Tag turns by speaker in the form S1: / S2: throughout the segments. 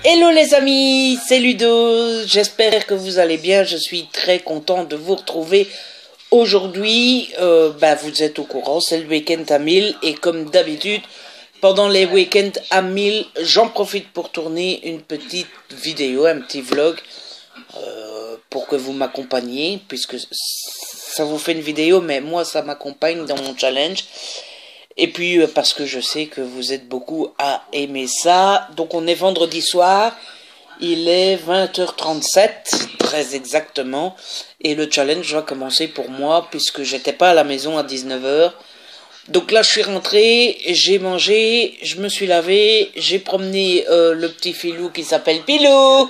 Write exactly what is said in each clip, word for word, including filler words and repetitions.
S1: Hello les amis, c'est Ludo, j'espère que vous allez bien, je suis très content de vous retrouver aujourd'hui. Euh, bah, vous êtes au courant, c'est le week-end à mille et comme d'habitude, pendant les week-ends à mille, j'en profite pour tourner une petite vidéo, un petit vlog, euh, pour que vous m'accompagniez, puisque ça vous fait une vidéo, mais moi ça m'accompagne dans mon challenge. Et puis euh, parce que je sais que vous êtes beaucoup à aimer ça. Donc on est vendredi soir, il est vingt heures trente-sept, très exactement. Et le challenge va commencer pour moi puisque j'étais pas à la maison à dix-neuf heures. Donc là je suis rentré, j'ai mangé, je me suis lavé, j'ai promené euh, le petit filou qui s'appelle Pilou.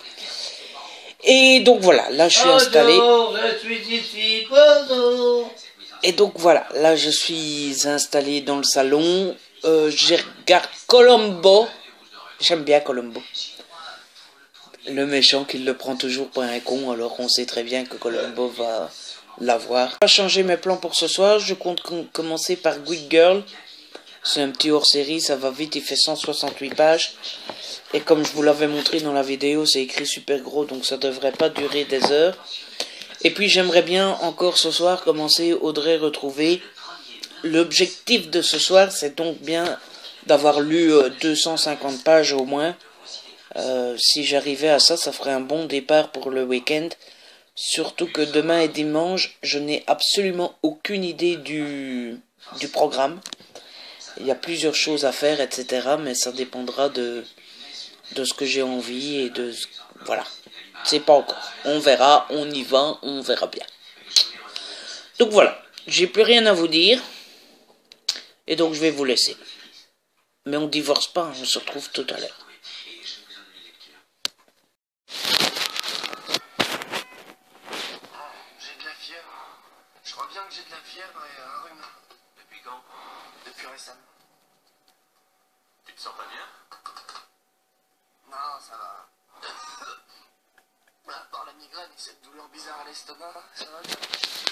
S1: Et donc voilà, là je suis installé.
S2: Bonjour, je suis ici, bonjour.
S1: Et donc voilà, là je suis installé dans le salon, euh, je regarde Columbo, j'aime bien Columbo, le méchant qui le prend toujours pour un con alors qu'on sait très bien que Columbo va l'avoir. Je vais changer mes plans pour ce soir, je compte com commencer par Good Girl, c'est un petit hors-série, ça va vite, il fait cent soixante-huit pages, et comme je vous l'avais montré dans la vidéo, c'est écrit super gros donc ça devrait pas durer des heures. Et puis j'aimerais bien encore ce soir commencer Audrey retrouver. L'objectif de ce soir c'est donc bien d'avoir lu euh, deux cent cinquante pages au moins. Euh, si j'arrivais à ça, ça ferait un bon départ pour le week-end. Surtout que demain et dimanche, je n'ai absolument aucune idée du, du programme. Il y a plusieurs choses à faire, et cetera. Mais ça dépendra de, de ce que j'ai envie et de... Voilà. C'est pas encore. On verra, on y va, on verra bien. Donc voilà, j'ai plus rien à vous dire. Et donc je vais vous laisser. Mais on divorce pas, on se retrouve tout à l'heure.
S3: J'ai de la fièvre. Je crois bien que j'ai de la fièvre et un rhume.
S2: Depuis quand?
S3: Depuis récemment.
S2: Tu te sens pas bien?
S3: Non, ça va. À part la migraine et cette douleur bizarre à l'estomac, ça va bien.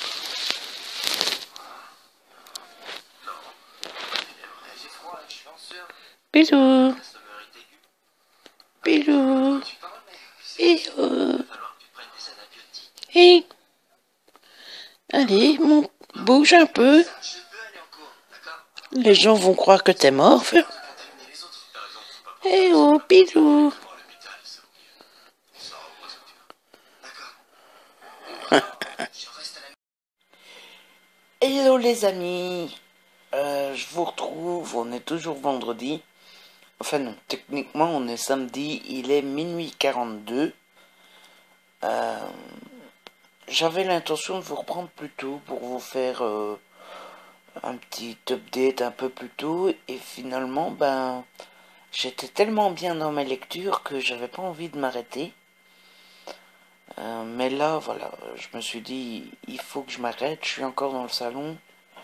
S2: Non.
S3: Eh, J'ai froid, là, je suis en sueur.
S1: Bisous,
S2: La sommeil est aiguë.
S1: bisous,
S3: Tu parles, mais c'est
S1: bisous.
S2: Il va falloir que tu prennes des antibiotiques.
S1: Et... Allez, mon... bouge un peu.
S3: ça. Je peux aller en cours, d'accord?
S1: Les gens vont croire que t'es mort.
S3: Pas contaminer les autres.
S2: T'as raison, faut pas prendre
S1: Eh oh, bisous.
S2: à l'hôpital, c'est au mieux. Ça va pas ce que tu veux.
S3: D'accord. Je reste à la
S1: Hello les amis, euh, je vous retrouve, on est toujours vendredi. Enfin non, techniquement on est samedi, il est minuit quarante-deux. Euh, J'avais l'intention de vous reprendre plus tôt pour vous faire euh, un petit update un peu plus tôt. Et finalement, ben, j'étais tellement bien dans ma lecture que j'avais pas envie de m'arrêter. Euh, mais là, voilà, je me suis dit, il faut que je m'arrête, je suis encore dans le salon.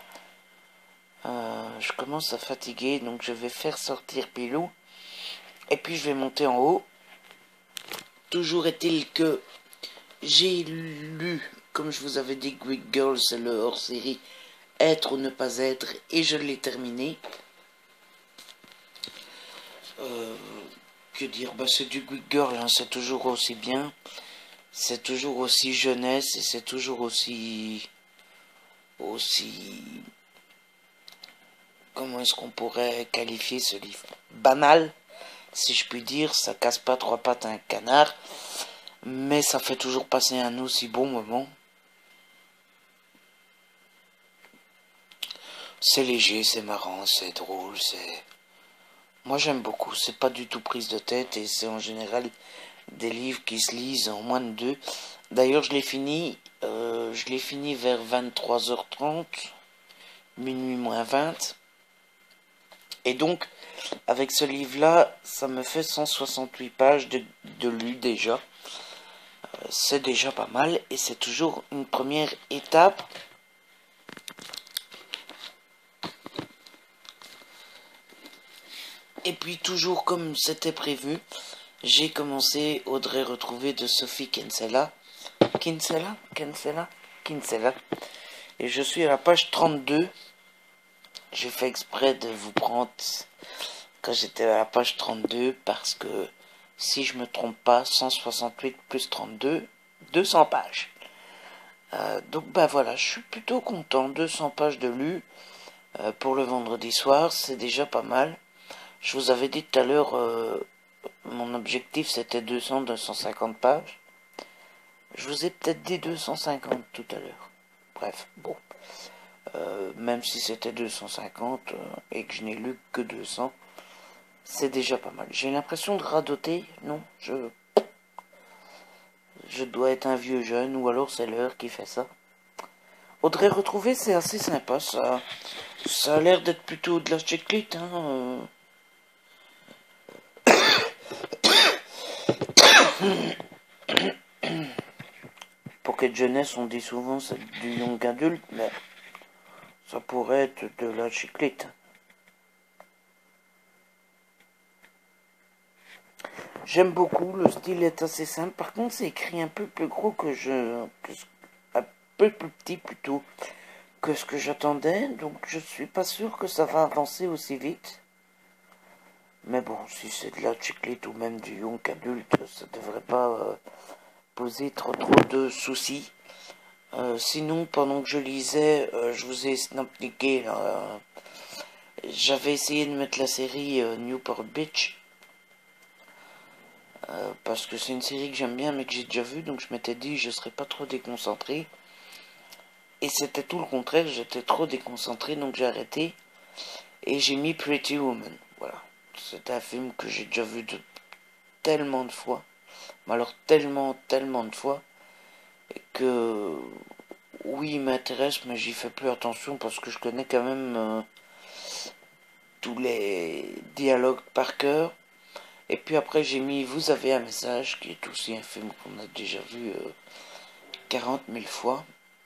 S1: Euh, je commence à fatiguer, donc je vais faire sortir Pilou. Et puis je vais monter en haut. Toujours est-il que j'ai lu, comme je vous avais dit, Greek Girl, c'est le hors-série Être ou ne pas être, et je l'ai terminé. Euh, que dire, bah, c'est du Greek Girl, hein, c'est toujours aussi bien. C'est toujours aussi jeunesse, et c'est toujours aussi... aussi... Comment est-ce qu'on pourrait qualifier ce livre? Banal, si je puis dire, ça casse pas trois pattes à un canard, mais ça fait toujours passer un aussi bon moment. C'est léger, c'est marrant, c'est drôle, c'est... Moi j'aime beaucoup, c'est pas du tout prise de tête et c'est en général des livres qui se lisent en moins de deux. D'ailleurs je l'ai fini, euh, je l'ai fini vers vingt-trois heures trente, minuit moins vingt. Et donc, avec ce livre-là, ça me fait cent soixante-huit pages de, de lu déjà. Euh, c'est déjà pas mal et c'est toujours une première étape. Et puis toujours comme c'était prévu, j'ai commencé Audrey retrouvée de Sophie Kinsella. Kinsella Kinsella Kinsella. Et je suis à la page trente-deux. J'ai fait exprès de vous prendre quand j'étais à la page trente-deux parce que Si je me trompe pas, cent soixante-huit plus trente-deux, deux cents pages. Euh, donc bah voilà, je suis plutôt content, deux cents pages de lu euh, pour le vendredi soir, c'est déjà pas mal. Je vous avais dit tout à l'heure, euh, mon objectif c'était deux cents à deux cent cinquante pages. Je vous ai peut-être dit deux cent cinquante tout à l'heure. Bref, bon. Euh, même si c'était deux cent cinquante euh, et que je n'ai lu que deux cents, c'est déjà pas mal. J'ai l'impression de radoter, non, je... Je dois être un vieux jeune, ou alors c'est l'heure qui fait ça. Audrey retrouvée, c'est assez sympa, ça. Ça a l'air d'être plutôt de la chiclite, hein. Pocket jeunesse, on dit souvent c'est du young adulte, mais ça pourrait être de la chiclite. J'aime beaucoup, le style est assez simple. Par contre, c'est écrit un peu plus gros que je... Que ce, un peu plus petit plutôt que ce que j'attendais. Donc je suis pas sûr que ça va avancer aussi vite. Mais bon, si c'est de la chiclite ou même du young adulte, ça devrait pas euh, poser trop trop de soucis. Euh, sinon, pendant que je lisais, euh, je vous ai snapniqué là. Euh, J'avais essayé de mettre la série euh, Newport Beach. Euh, parce que c'est une série que j'aime bien mais que j'ai déjà vue, donc je m'étais dit je serais pas trop déconcentré. Et c'était tout le contraire, j'étais trop déconcentré, donc j'ai arrêté. Et j'ai mis Pretty Woman, voilà. C'est un film que j'ai déjà vu de tellement de fois. Mais alors tellement, tellement de fois. Et que... Oui, il m'intéresse, mais j'y fais plus attention parce que je connais quand même euh, tous les dialogues par cœur. Et puis après j'ai mis Vous avez un message, qui est aussi un film qu'on a déjà vu euh, quarante mille fois.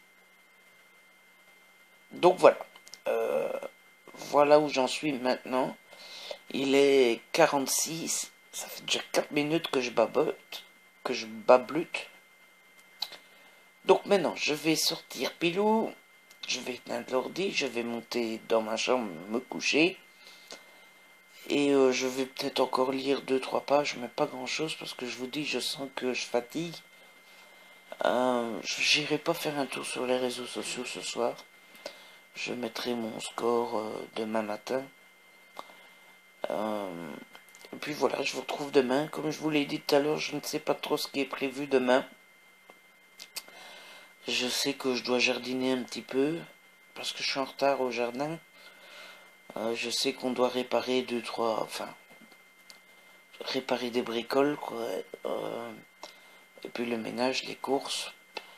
S1: Donc voilà. Euh, voilà où j'en suis maintenant. Il est quarante-six. Ça fait déjà quatre minutes que je babote. Que je bablute. Donc maintenant, je vais sortir Pilou. Je vais éteindre l'ordi. Je vais monter dans ma chambre, me coucher. Et euh, je vais peut-être encore lire deux trois pages, mais pas grand-chose, parce que je vous dis, je sens que je fatigue. Euh, J'irai pas faire un tour sur les réseaux sociaux ce soir. Je mettrai mon score euh, demain matin. Euh, et puis voilà, je vous retrouve demain. Comme je vous l'ai dit tout à l'heure, je ne sais pas trop ce qui est prévu demain. Je sais que je dois jardiner un petit peu, parce que je suis en retard au jardin. Euh, je sais qu'on doit réparer deux, trois... Enfin, réparer des bricoles, quoi. Euh, et puis le ménage, les courses.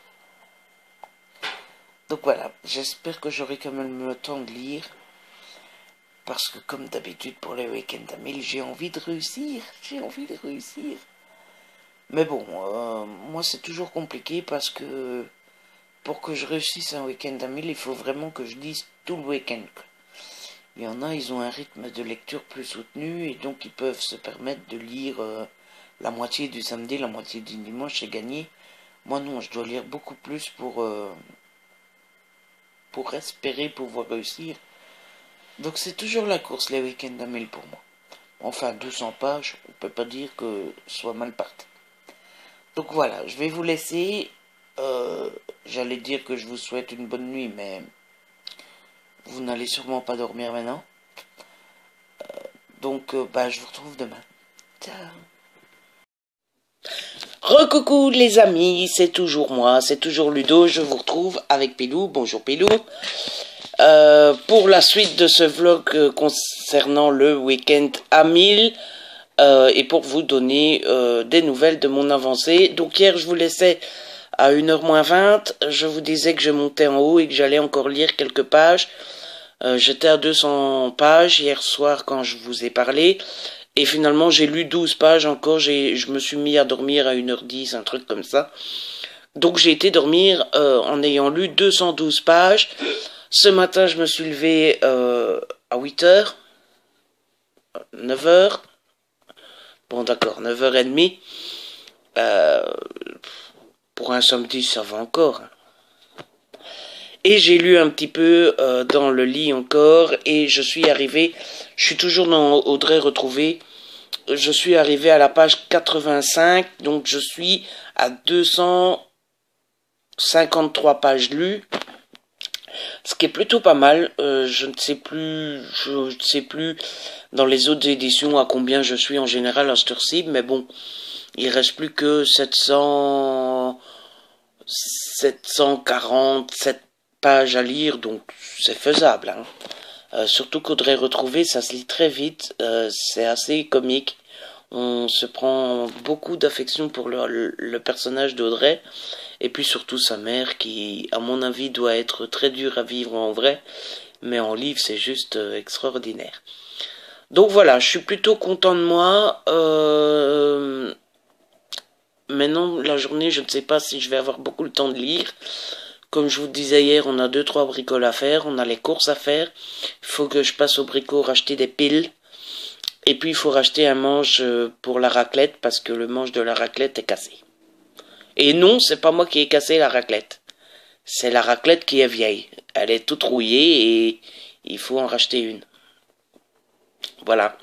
S1: Donc voilà, j'espère que j'aurai quand même le temps de lire. Parce que comme d'habitude pour les week-ends à mille, j'ai envie de réussir. J'ai envie de réussir. Mais bon, euh, moi c'est toujours compliqué parce que pour que je réussisse un week-end à mille, il faut vraiment que je lise tout le week-end. Il y en a, ils ont un rythme de lecture plus soutenu et donc ils peuvent se permettre de lire euh, la moitié du samedi, la moitié du dimanche, c'est gagné. Moi non, je dois lire beaucoup plus pour, euh, pour espérer pouvoir réussir. Donc c'est toujours la course les week-ends à mille pour moi. Enfin, deux cents pages, on peut pas dire que ce soit mal parti. Donc voilà, je vais vous laisser. Euh, J'allais dire que je vous souhaite une bonne nuit, mais vous n'allez sûrement pas dormir maintenant. Euh, donc, euh, bah, je vous retrouve demain. Ciao. Recoucou les amis, c'est toujours moi, c'est toujours Ludo. Je vous retrouve avec Pilou. Bonjour Pilou. Euh, pour la suite de ce vlog euh, concernant le week-end à mille. Euh, et pour vous donner euh, des nouvelles de mon avancée. Donc hier je vous laissais à une heure moins vingt, je vous disais que je montais en haut et que j'allais encore lire quelques pages. Euh, J'étais à deux cents pages hier soir quand je vous ai parlé, et finalement j'ai lu douze pages encore, je me suis mis à dormir à une heure dix, un truc comme ça. Donc j'ai été dormir euh, en ayant lu deux cent douze pages. Ce matin je me suis levé euh, à huit heures, neuf heures. Bon d'accord, neuf heures trente. Euh, pour un samedi, ça va encore. Et j'ai lu un petit peu euh, dans le lit encore. Et je suis arrivé, je suis toujours dans Audrey retrouvée. je suis arrivé à la page quatre-vingt-cinq, donc je suis à deux cent cinquante-trois pages lues, ce qui est plutôt pas mal. Euh, je ne sais plus, je ne sais plus dans les autres éditions à combien je suis en général à cette heure-ci, mais bon, il reste plus que sept cents, sept cent quarante-sept pages à lire, donc c'est faisable, hein. Euh, surtout qu'Audrey Retrouvé, ça se lit très vite, euh, c'est assez comique. On se prend beaucoup d'affection pour le, le, le personnage d'Audrey, et puis surtout sa mère, qui, à mon avis, doit être très dure à vivre en vrai, mais en livre, c'est juste euh, extraordinaire. Donc voilà, je suis plutôt content de moi. Euh... Maintenant, la journée, je ne sais pas si je vais avoir beaucoup le temps de lire. Comme je vous disais hier, on a deux trois bricoles à faire, on a les courses à faire. Il faut que je passe au bricot racheter des piles. Et puis il faut racheter un manche pour la raclette parce que le manche de la raclette est cassé. Et non, c'est pas moi qui ai cassé la raclette. C'est la raclette qui est vieille. Elle est toute rouillée et il faut en racheter une. Voilà.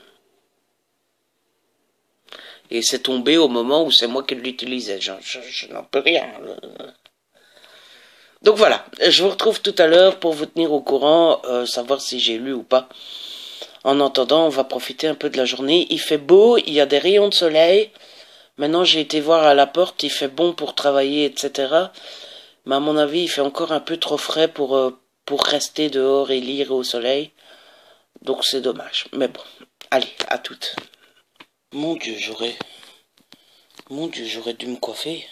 S1: Et c'est tombé au moment où c'est moi qui l'utilisais. Je, je, je n'en peux rien. Donc voilà, je vous retrouve tout à l'heure pour vous tenir au courant, euh, savoir si j'ai lu ou pas. En attendant, on va profiter un peu de la journée. Il fait beau, il y a des rayons de soleil. Maintenant, j'ai été voir à la porte, il fait bon pour travailler, et cetera. Mais à mon avis, il fait encore un peu trop frais pour, euh, pour rester dehors et lire au soleil. Donc c'est dommage. Mais bon, allez, à toutes. Mon Dieu, j'aurais... Mon Dieu, j'aurais dû me coiffer.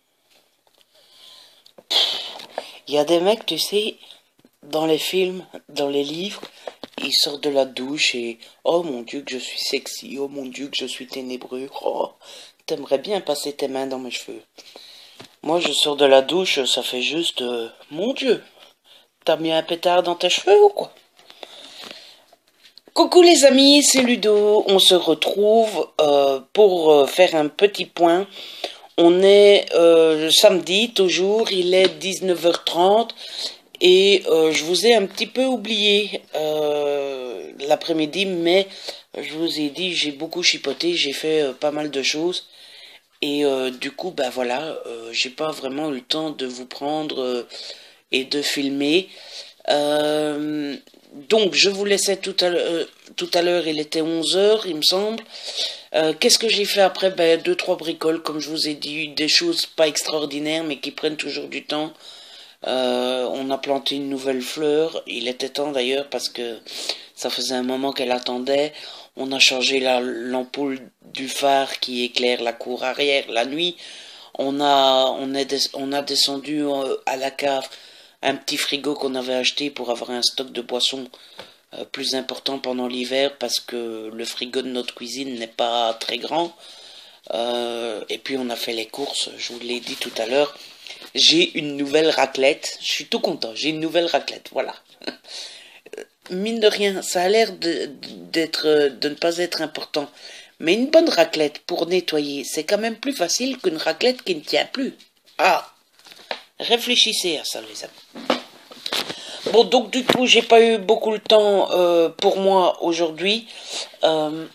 S1: Il y a des mecs, tu sais, dans les films, dans les livres, ils sortent de la douche et « Oh mon Dieu que je suis sexy, oh mon Dieu que je suis ténébreux, oh, t'aimerais bien passer tes mains dans mes cheveux. » Moi je sors de la douche, ça fait juste euh, « Mon Dieu, t'as mis un pétard dans tes cheveux ou quoi ?» Coucou les amis, c'est Ludo, on se retrouve euh, pour euh, faire un petit point. On est euh, samedi, toujours, il est dix-neuf heures trente et euh, je vous ai un petit peu oublié euh, l'après-midi, mais je vous ai dit, j'ai beaucoup chipoté, j'ai fait euh, pas mal de choses et euh, du coup, ben voilà, euh, j'ai pas vraiment eu le temps de vous prendre euh, et de filmer. Euh, donc, je vous laissais tout à l'heure, euh, tout à l'heure, il était onze heures, il me semble. Euh, Qu'est-ce que j'ai fait après? Ben, deux, trois bricoles, comme je vous ai dit, des choses pas extraordinaires, mais qui prennent toujours du temps. Euh, on a planté une nouvelle fleur, il était temps d'ailleurs, parce que ça faisait un moment qu'elle attendait. On a changé l'ampoule du phare qui éclaire la cour arrière la nuit. On a, on est des, on a descendu euh, à la cave un petit frigo qu'on avait acheté pour avoir un stock de boissons euh, plus important pendant l'hiver parce que le frigo de notre cuisine n'est pas très grand. Euh, et puis on a fait les courses, je vous l'ai dit tout à l'heure. J'ai une nouvelle raclette, je suis tout content, j'ai une nouvelle raclette, voilà. Mine de rien, ça a l'air de, d'être, de ne pas être important. Mais une bonne raclette pour nettoyer, c'est quand même plus facile qu'une raclette qui ne tient plus. Ah! Réfléchissez à ça, les amis. Bon, donc du coup, j'ai pas eu beaucoup de temps euh, pour moi aujourd'hui. Euh...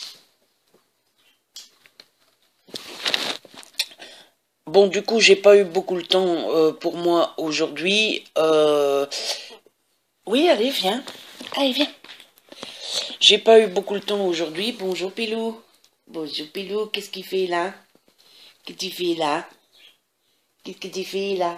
S1: Bon, du coup, j'ai pas eu beaucoup de temps euh, pour moi aujourd'hui. Euh... Oui, allez, viens. Allez, viens. J'ai pas eu beaucoup de temps aujourd'hui. Bonjour, Pilou. Bonjour, Pilou. Qu'est-ce qu'il fait là? Qu'est-ce qu'il fait là? Qu'est-ce que tu fais là?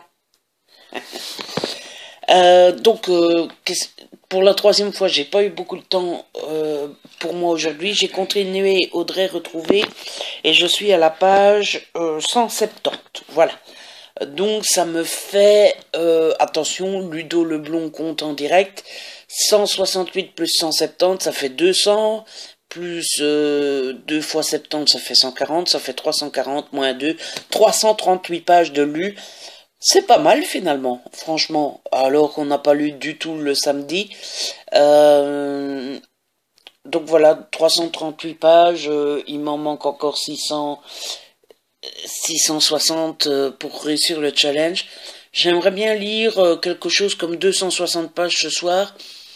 S1: euh, Donc, euh, pour la troisième fois, j'ai pas eu beaucoup de temps euh, pour moi aujourd'hui. J'ai continué Audrey Retrouvé et je suis à la page euh, cent soixante-dix. Voilà. Donc, ça me fait, euh, attention, Ludo Leblond compte en direct. cent soixante-huit plus cent soixante-dix, ça fait deux cents. Plus euh, deux fois soixante-dix, ça fait cent quarante, ça fait trois cent quarante, moins deux, trois cent trente-huit pages de lu. C'est pas mal finalement, franchement, alors qu'on n'a pas lu du tout le samedi. Euh, donc voilà, trois cent trente-huit pages, euh, il m'en manque encore six cents, six cent soixante pour réussir le challenge. J'aimerais bien lire euh, quelque chose comme deux cent soixante pages ce soir.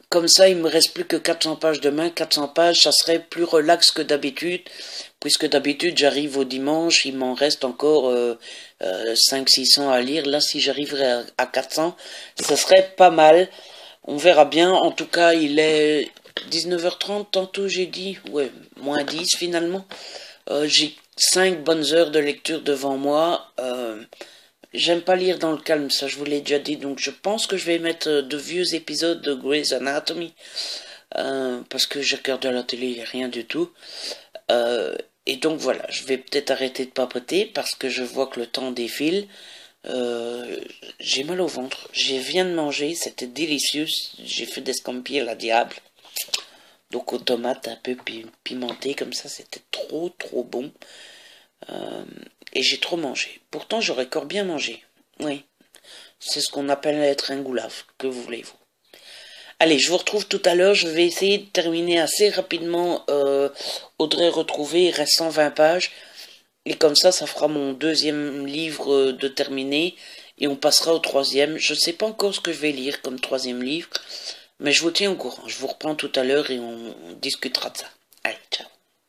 S1: Comme ça, il me reste plus que quatre cents pages demain. quatre cents pages, ça serait plus relax que d'habitude. Puisque d'habitude, j'arrive au dimanche, il m'en reste encore euh, euh, cinq cents six cents à lire. Là, si j'arriverais à, à quatre cents, ça serait pas mal. On verra bien. En tout cas, il est dix-neuf heures trente, tantôt j'ai dit. Ouais, moins dix finalement. Euh, j'ai cinq bonnes heures de lecture devant moi. Euh, J'aime pas lire dans le calme, ça je vous l'ai déjà dit. Donc je pense que je vais mettre de vieux épisodes de Grey's Anatomy. Euh, parce que je regarde à la télé, rien du tout. Euh, et donc voilà, je vais peut-être arrêter de papoter parce que je vois que le temps défile. Euh, j'ai mal au ventre. Je viens de manger, c'était délicieux. J'ai fait des scampi à la diable. Donc aux tomates un peu pimentées comme ça, c'était trop trop bon. Euh, et j'ai trop mangé. Pourtant j'aurais encore bien mangé. Oui, c'est ce qu'on appelle être un goulave. Que voulez-vous? Allez, je vous retrouve tout à l'heure. Je vais essayer de terminer assez rapidement euh, Audrey retrouvée. Il reste cent vingt pages. Et comme ça, ça fera mon deuxième livre de terminé. Et on passera au troisième. Je ne sais pas encore ce que je vais lire comme troisième livre. Mais je vous tiens au courant. Je vous reprends tout à l'heure et on, on discutera de ça. Allez, ciao.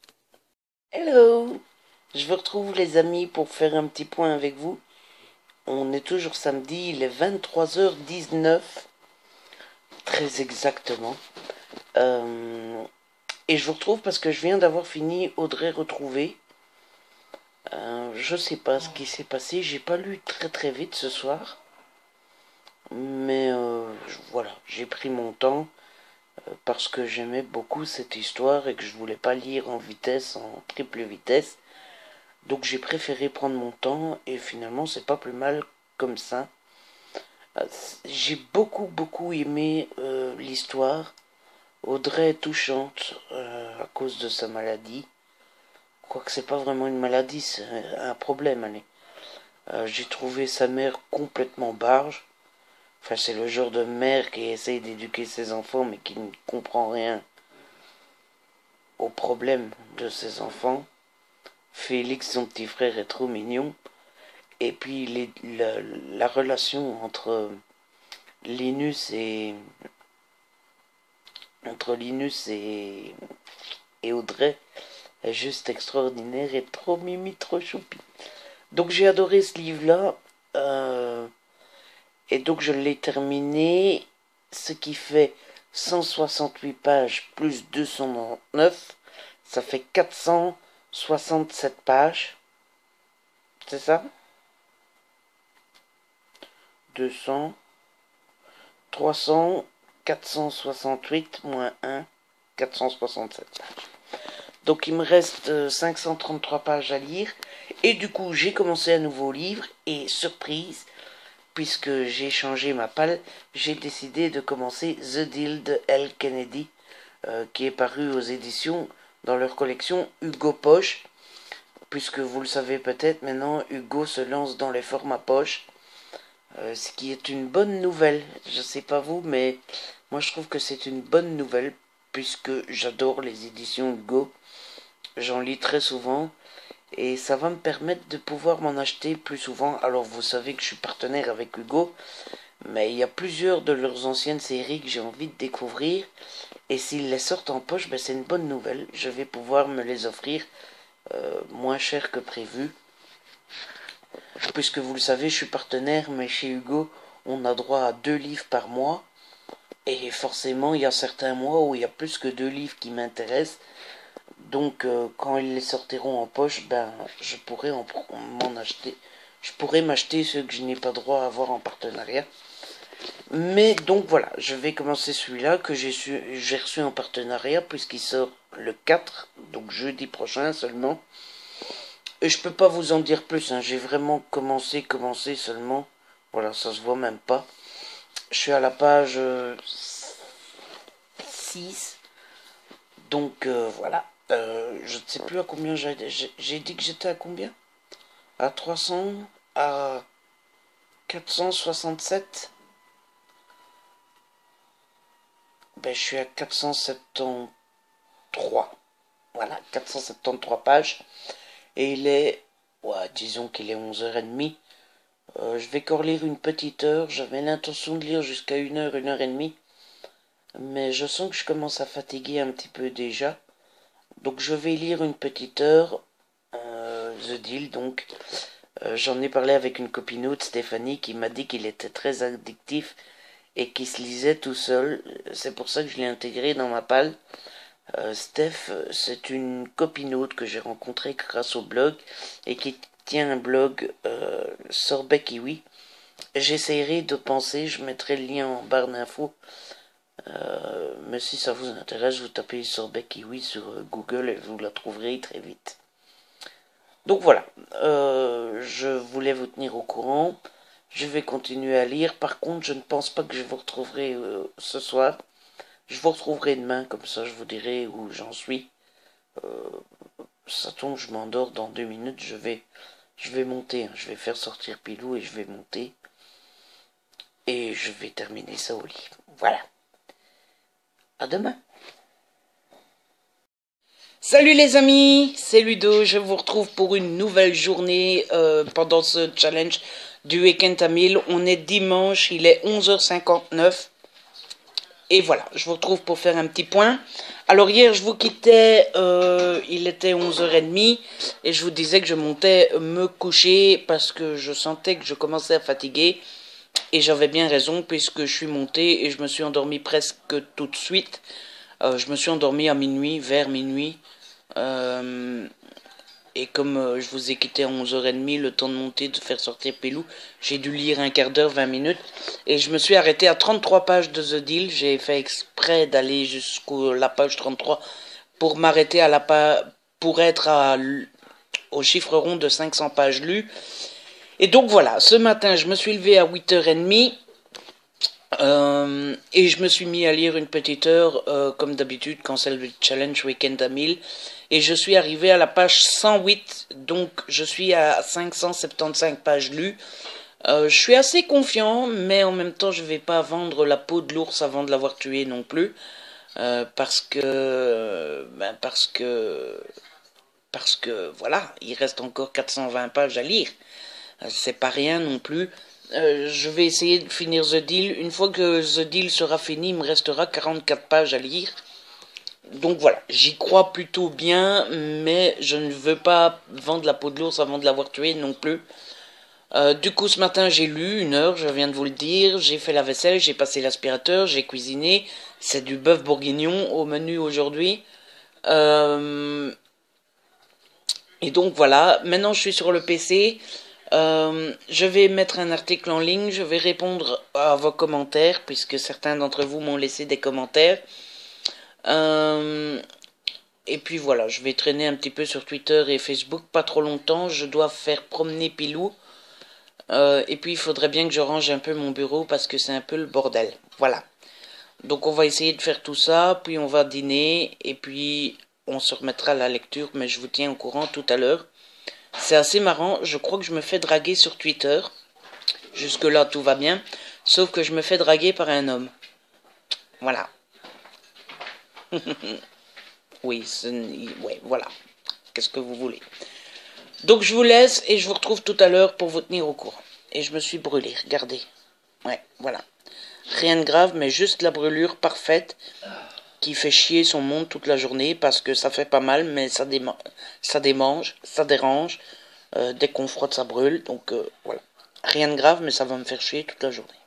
S1: Hello. Je vous retrouve les amis pour faire un petit point avec vous. On est toujours samedi. Il est vingt-trois heures dix-neuf. Très exactement. Euh, et je vous retrouve parce que je viens d'avoir fini Audrey retrouvée. Euh, je sais pas ce qui s'est passé. J'ai pas lu très très vite ce soir. Mais euh, voilà, j'ai pris mon temps euh, parce que j'aimais beaucoup cette histoire et que je voulais pas lire en vitesse, en triple vitesse. Donc j'ai préféré prendre mon temps et finalement c'est pas plus mal comme ça. Euh, j'ai beaucoup beaucoup aimé euh, l'histoire. Audrey est touchante euh, à cause de sa maladie. Quoique c'est pas vraiment une maladie, c'est un problème, allez. Euh, j'ai trouvé sa mère complètement barge. Enfin, c'est le genre de mère qui essaye d'éduquer ses enfants, mais qui ne comprend rien aux problèmes de ses enfants. Félix, son petit frère, est trop mignon. Et puis, les, la, la relation entre Linus et... Entre Linus et... et Audrey est juste extraordinaire et trop mimi, trop choupi. Donc j'ai adoré ce livre-là. Euh, et donc je l'ai terminé. Ce qui fait cent soixante-huit pages plus deux cent neuf. Ça fait quatre cent soixante-sept pages. C'est ça? deux cents. trois cents. quatre cent soixante-huit moins un. quatre cent soixante-sept pages. Donc il me reste cinq cent trente-trois pages à lire. Et du coup, j'ai commencé un nouveau livre. Et surprise, puisque j'ai changé ma palle, j'ai décidé de commencer The Deal de L. Kennedy, euh, qui est paru aux éditions dans leur collection Hugo Poche. Puisque vous le savez peut-être, maintenant, Hugo se lance dans les formats poche. Euh, ce qui est une bonne nouvelle. Je sais pas vous, mais moi je trouve que c'est une bonne nouvelle. Puisque j'adore les éditions Hugo. J'en lis très souvent. Et ça va me permettre de pouvoir m'en acheter plus souvent. Alors vous savez que je suis partenaire avec Hugo. Mais il y a plusieurs de leurs anciennes séries que j'ai envie de découvrir. Et s'ils les sortent en poche, ben c'est une bonne nouvelle. Je vais pouvoir me les offrir euh, moins cher que prévu. Puisque vous le savez, je suis partenaire. Mais chez Hugo, on a droit à deux livres par mois. Et forcément, il y a certains mois où il y a plus que deux livres qui m'intéressent. Donc, euh, quand ils les sortiront en poche, ben, je pourrais m'en acheter. Je pourrais m'acheter ceux que je n'ai pas droit à avoir en partenariat. Mais donc voilà, je vais commencer celui-là que j'ai j'ai reçu en partenariat puisqu'il sort le quatre, donc jeudi prochain seulement. Et je peux pas vous en dire plus, hein, j'ai vraiment commencé, commencé seulement. Voilà, ça se voit même pas. Je suis à la page euh, six. Donc euh, voilà. Euh, je ne sais plus à combien j'ai... J'ai dit que j'étais à combien? À trois cents? À quatre cent soixante-sept? Ben je suis à quatre cent soixante-treize. Voilà, quatre cent soixante-treize pages. Et il est... Ouais, disons qu'il est onze heures trente. Euh, je vais encore lire une petite heure. J'avais l'intention de lire jusqu'à une heure, une heure et demie. mais je sens que je commence à fatiguer un petit peu déjà. Donc je vais lire une petite heure, euh, The Deal, donc euh, j'en ai parlé avec une copine Stéphanie, qui m'a dit qu'il était très addictif et qu'il se lisait tout seul. C'est pour ça que je l'ai intégré dans ma palle. Euh, Steph, c'est une copine que j'ai rencontrée grâce au blog et qui tient un blog euh, Sorbet Kiwi. J'essaierai de penser, je mettrai le lien en barre d'infos. Euh, mais si ça vous intéresse, vous tapez Sorbet Kiwi sur Google et vous la trouverez très vite. Donc voilà, euh, je voulais vous tenir au courant. Je vais continuer à lire. Par contre, je ne pense pas que je vous retrouverai euh, ce soir. Je vous retrouverai demain, comme ça je vous dirai où j'en suis. Euh, ça tombe, je m'endors dans deux minutes. Je vais, je vais monter. Hein. Je vais faire sortir Pilou et je vais monter. Et je vais terminer ça au lit. Voilà. À demain. Salut les amis, c'est Ludo. Je vous retrouve pour une nouvelle journée euh, pendant ce challenge du Week-end à mille. On est dimanche, il est onze heures cinquante-neuf. Et voilà, je vous retrouve pour faire un petit point. Alors hier, je vous quittais, euh, il était onze heures trente et je vous disais que je montais me coucher parce que je sentais que je commençais à fatiguer. Et j'avais bien raison puisque je suis monté et je me suis endormi presque tout de suite. Euh, je me suis endormi à minuit, vers minuit. Euh, et comme euh, je vous ai quitté à onze heures trente, le temps de monter, de faire sortir Pilou, j'ai dû lire un quart d'heure, vingt minutes. Et je me suis arrêté à trente-trois pages de The Deal. J'ai fait exprès d'aller jusqu'à la page trente-trois pour m'arrêter à la page, pour être à, au chiffre rond de cinq cents pages lues. Et donc voilà, ce matin, je me suis levé à huit heures trente. Euh, et je me suis mis à lire une petite heure, euh, comme d'habitude, quand c'est le challenge Week-end à mille. Et je suis arrivé à la page cent huit, donc je suis à cinq cent soixante-quinze pages lues. Euh, je suis assez confiant, mais en même temps, je ne vais pas vendre la peau de l'ours avant de l'avoir tué non plus. Euh, parce que... Ben parce que... Parce que, voilà, il reste encore quatre cent vingt pages à lire. C'est pas rien non plus. Euh, je vais essayer de finir The Deal. Une fois que The Deal sera fini, il me restera quarante-quatre pages à lire. Donc voilà, j'y crois plutôt bien, mais je ne veux pas vendre la peau de l'ours avant de l'avoir tué non plus. Euh, du coup, ce matin, j'ai lu une heure, je viens de vous le dire. J'ai fait la vaisselle, j'ai passé l'aspirateur, j'ai cuisiné. C'est du bœuf bourguignon au menu aujourd'hui. Euh... Et donc voilà, maintenant je suis sur le P C. Euh, je vais mettre un article en ligne, je vais répondre à vos commentaires, puisque certains d'entre vous m'ont laissé des commentaires. Euh, et puis voilà, je vais traîner un petit peu sur Twitter et Facebook, pas trop longtemps, je dois faire promener Pilou. Euh, et puis il faudrait bien que je range un peu mon bureau, parce que c'est un peu le bordel. Voilà. Donc on va essayer de faire tout ça, puis on va dîner, et puis on se remettra à la lecture, mais je vous tiens au courant tout à l'heure. C'est assez marrant, je crois que je me fais draguer sur Twitter. Jusque-là, tout va bien. Sauf que je me fais draguer par un homme. Voilà. Oui, ouais, voilà. Qu'est-ce que vous voulez? Donc je vous laisse et je vous retrouve tout à l'heure pour vous tenir au courant. Et je me suis brûlé, regardez. Ouais, voilà. Rien de grave, mais juste la brûlure parfaite qui fait chier son monde toute la journée parce que ça fait pas mal, mais ça, déma ça démange, ça dérange. Euh, dès qu'on frotte, ça brûle. Donc euh, voilà. Rien de grave, mais ça va me faire chier toute la journée.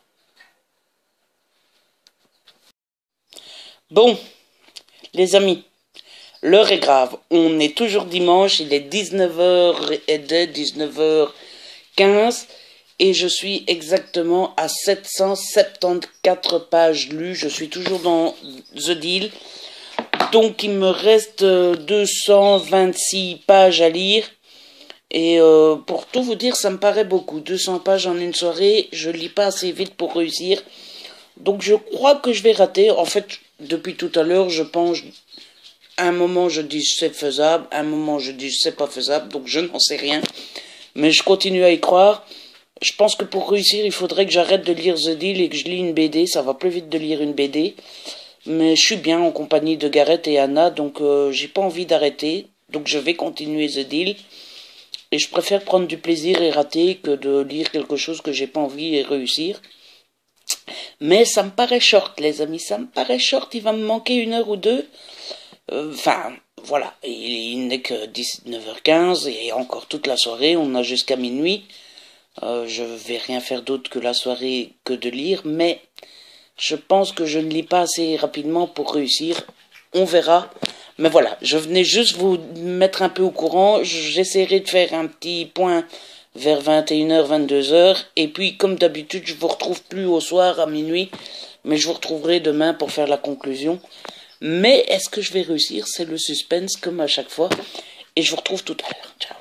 S1: Bon, les amis, l'heure est grave. On est toujours dimanche, il est dix-neuf heures et dix-neuf heures quinze. Et je suis exactement à sept cent soixante-quatorze pages lues. Je suis toujours dans The Deal. Donc il me reste deux cent vingt-six pages à lire. Et euh, pour tout vous dire, ça me paraît beaucoup. deux cents pages en une soirée, je lis pas assez vite pour réussir. Donc je crois que je vais rater. En fait, depuis tout à l'heure, je pense... À un moment, je dis c'est faisable. À un moment, je dis c'est pas faisable. Donc je n'en sais rien. Mais je continue à y croire. Je pense que pour réussir, il faudrait que j'arrête de lire The Deal et que je lis une B D. Ça va plus vite de lire une B D. Mais je suis bien en compagnie de Gareth et Anna, donc euh, j'ai pas envie d'arrêter. Donc je vais continuer The Deal. Et je préfère prendre du plaisir et rater que de lire quelque chose que j'ai pas envie et réussir. Mais ça me paraît short, les amis, ça me paraît short, il va me manquer une heure ou deux. Enfin, euh, voilà, il, il n'est que dix-neuf heures quinze, et encore toute la soirée, on a jusqu'à minuit. Euh, je vais rien faire d'autre que la soirée que de lire, mais je pense que je ne lis pas assez rapidement pour réussir. On verra. Mais voilà, je venais juste vous mettre un peu au courant. J'essaierai de faire un petit point vers vingt et une heures, vingt-deux heures. Et puis, comme d'habitude, je vous retrouve plus au soir à minuit. Mais je vous retrouverai demain pour faire la conclusion. Mais est-ce que je vais réussir? C'est le suspense, comme à chaque fois. Et je vous retrouve tout à l'heure. Ciao.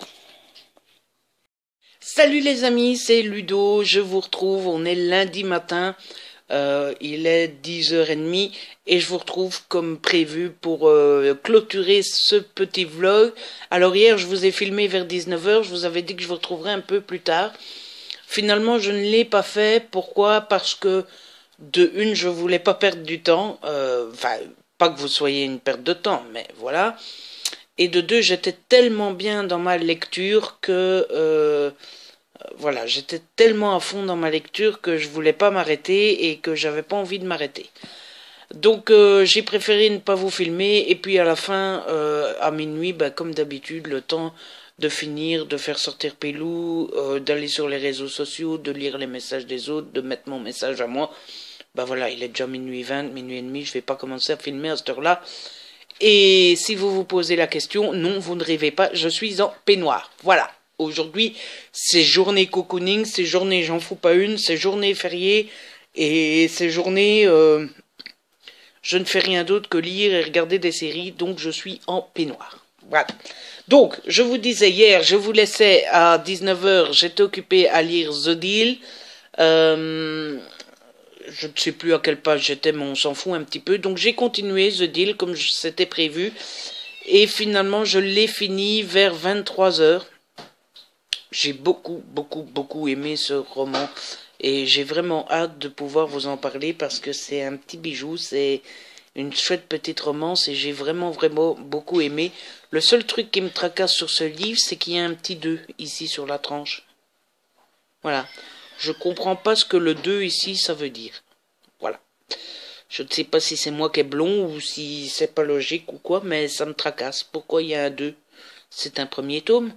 S1: Salut les amis, c'est Ludo. Je vous retrouve. On est lundi matin. Euh, il est dix heures trente et je vous retrouve comme prévu pour euh, clôturer ce petit vlog. Alors hier je vous ai filmé vers dix-neuf heures, je vous avais dit que je vous retrouverai un peu plus tard. Finalement je ne l'ai pas fait, pourquoi? Parce que de une je voulais pas perdre du temps, euh, enfin pas que vous soyez une perte de temps, mais voilà. Et de deux j'étais tellement bien dans ma lecture que... Euh, Voilà, j'étais tellement à fond dans ma lecture que je voulais pas m'arrêter et que j'avais pas envie de m'arrêter. Donc euh, j'ai préféré ne pas vous filmer et puis à la fin, euh, à minuit, bah, comme d'habitude, le temps de finir, de faire sortir Pilou, euh, d'aller sur les réseaux sociaux, de lire les messages des autres, de mettre mon message à moi. Bah voilà, il est déjà minuit vingt, minuit et demi, je vais pas commencer à filmer à cette heure-là. Et si vous vous posez la question, non, vous ne rêvez pas, je suis en peignoir. Voilà. Aujourd'hui, c'est journée cocooning, c'est journée j'en fous pas une, c'est journée fériée, et c'est journée euh, je ne fais rien d'autre que lire et regarder des séries, donc je suis en peignoir. Voilà. Donc, je vous disais hier, je vous laissais à dix-neuf heures, j'étais occupé à lire The Deal. Euh, je ne sais plus à quelle page j'étais, mais on s'en fout un petit peu. Donc j'ai continué The Deal comme c'était prévu, et finalement je l'ai fini vers vingt-trois heures. J'ai beaucoup, beaucoup, beaucoup aimé ce roman et j'ai vraiment hâte de pouvoir vous en parler parce que c'est un petit bijou, c'est une chouette petite romance et j'ai vraiment, vraiment beaucoup aimé. Le seul truc qui me tracasse sur ce livre, c'est qu'il y a un petit deux ici sur la tranche. Voilà. Je comprends pas ce que le deux ici, ça veut dire. Voilà. Je ne sais pas si c'est moi qui est blond ou si c'est pas logique ou quoi, mais ça me tracasse. Pourquoi il y a un deux? C'est un premier tome.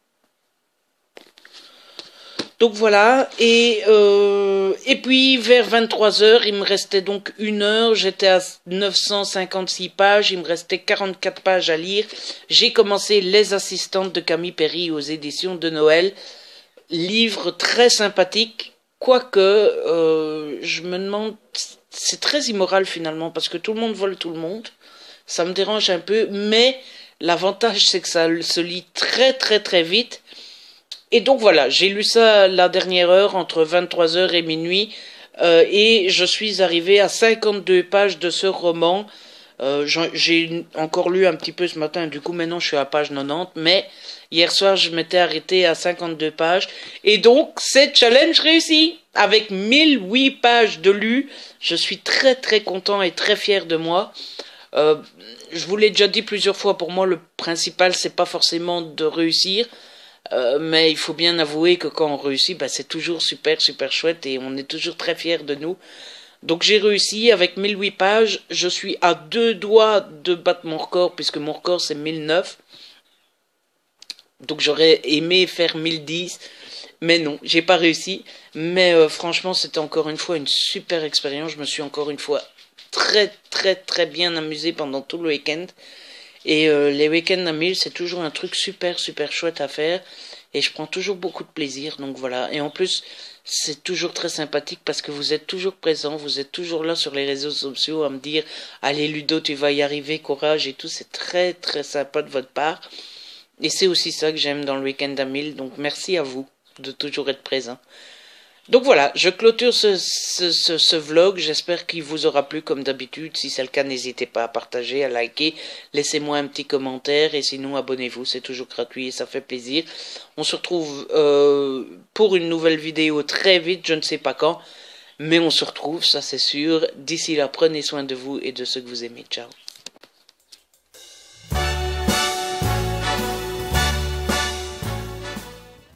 S1: Donc voilà, et, euh, et puis vers vingt-trois heures, il me restait donc une heure, j'étais à neuf cent cinquante-six pages, il me restait quarante-quatre pages à lire. J'ai commencé Les Assistantes de Camille Perry aux éditions de Noël, livre très sympathique, quoique euh, je me demande, c'est très immoral finalement, parce que tout le monde vole tout le monde, ça me dérange un peu, mais l'avantage c'est que ça se lit très très très vite. Et donc voilà, j'ai lu ça la dernière heure, entre vingt-trois heures et minuit, euh, et je suis arrivé à cinquante-deux pages de ce roman. Euh, j'ai encore lu un petit peu ce matin, du coup maintenant je suis à la page quatre-vingt-dix, mais hier soir je m'étais arrêté à cinquante-deux pages, et donc c'est challenge réussi. Avec mille huit pages de lu, je suis très très content et très fier de moi. Euh, je vous l'ai déjà dit plusieurs fois, pour moi le principal c'est pas forcément de réussir, Euh, mais il faut bien avouer que quand on réussit, bah, c'est toujours super, super chouette et on est toujours très fiers de nous. Donc j'ai réussi avec mille huit pages, je suis à deux doigts de battre mon record, puisque mon record c'est mille neuf. Donc j'aurais aimé faire mille dix, mais non, j'ai pas réussi. Mais euh, franchement, c'était encore une fois une super expérience, je me suis encore une fois très, très, très bien amusé pendant tout le week-end. Et euh, les week-ends à mille, c'est toujours un truc super, super chouette à faire. Et je prends toujours beaucoup de plaisir, donc voilà. Et en plus, c'est toujours très sympathique parce que vous êtes toujours présent, vous êtes toujours là sur les réseaux sociaux à me dire « Allez Ludo, tu vas y arriver, courage » et tout. C'est très, très sympa de votre part. Et c'est aussi ça que j'aime dans le week-end à mille. Donc merci à vous de toujours être présent. Donc voilà, je clôture ce, ce, ce, ce vlog, j'espère qu'il vous aura plu comme d'habitude. Si c'est le cas, n'hésitez pas à partager, à liker, laissez-moi un petit commentaire et sinon abonnez-vous, c'est toujours gratuit et ça fait plaisir. On se retrouve euh, pour une nouvelle vidéo très vite, je ne sais pas quand, mais on se retrouve, ça c'est sûr. D'ici là, prenez soin de vous et de ceux que vous aimez. Ciao.